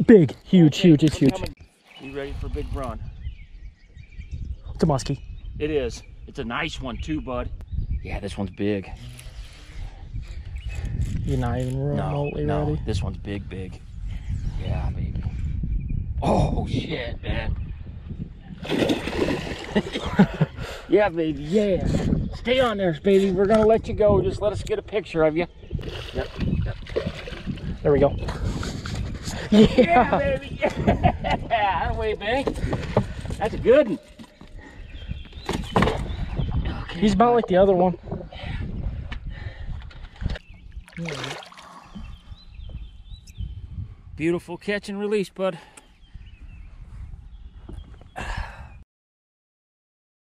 Big, huge, huge, it's huge. You ready for a big run? It's a muskie. It is. It's a nice one too, bud. Yeah, this one's big. You're not even remotely ready. This one's big, big. Yeah, baby. Oh, shit, man. Yeah, baby, yeah. Stay on there, baby. We're gonna let you go. Just let us get a picture of you. Yep. There we go. Yeah, baby. Yeah. That way, baby. That's a good one. Okay. He's about like the other one. Beautiful catch and release, bud.